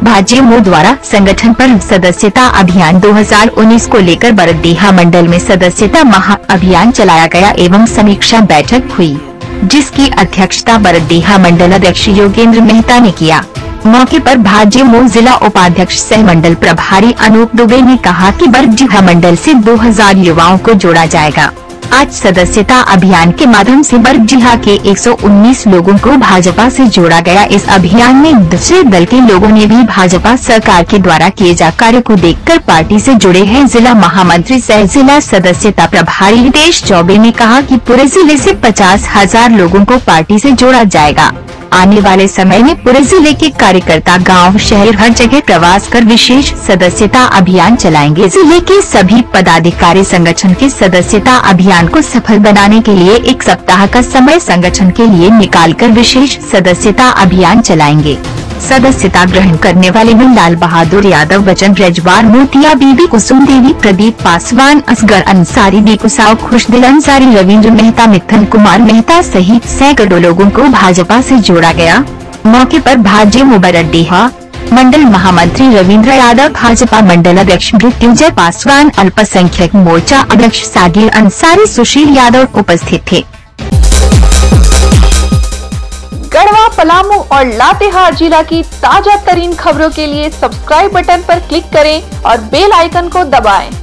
भाजपा द्वारा संगठन पर सदस्यता अभियान 2019 को लेकर बरडीहा मंडल में सदस्यता महा अभियान चलाया गया एवं समीक्षा बैठक हुई, जिसकी अध्यक्षता बरडीहा मंडल अध्यक्ष योगेंद्र मेहता ने किया। मौके पर भाजपा जिला उपाध्यक्ष सह मंडल प्रभारी अनूप दुबे ने कहा कि बरडीहा मंडल से 2000 युवाओं को जोड़ा जाएगा। आज सदस्यता अभियान के माध्यम से बरडीहा के 119 लोगों को भाजपा से जोड़ा गया। इस अभियान में दूसरे दल के लोगों ने भी भाजपा सरकार के द्वारा किए जा कार्य को देखकर पार्टी से जुड़े हैं। जिला महामंत्री सह जिला सदस्यता प्रभारी हितेश चौबे ने कहा कि पूरे जिले से 50,000 लोगों को पार्टी से जोड़ा जाएगा। आने वाले समय में पूरे जिले के कार्यकर्ता गांव, शहर हर जगह प्रवास कर विशेष सदस्यता अभियान चलाएंगे। जिले के सभी पदाधिकारी संगठन के सदस्यता अभियान को सफल बनाने के लिए 1 सप्ताह का समय संगठन के लिए निकालकर विशेष सदस्यता अभियान चलाएंगे। सदस्यता ग्रहण करने वाले में लाल बहादुर यादव, वचन रजवार, मोतिया बीबी, कुसुम देवी, प्रदीप पासवान, असगर अंसारी, बेकुसाव, खुशदिल अंसारी, रविंद्र मेहता, मिथुन कुमार मेहता सहित सैकड़ों लोगों को भाजपा से जोड़ा गया। मौके पर भाजपा बरडीहा मंडल महामंत्री रविंद्र यादव, भाजपा मंडल अध्यक्ष मृत्युंजय पासवान, अल्पसंख्यक मोर्चा अध्यक्ष सागिर अंसारी, सुशील यादव उपस्थित थे। गढ़वा, पलामू और लातेहार जिला की ताजा तरीन खबरों के लिए सब्सक्राइब बटन पर क्लिक करें और बेल आइकन को दबाएं।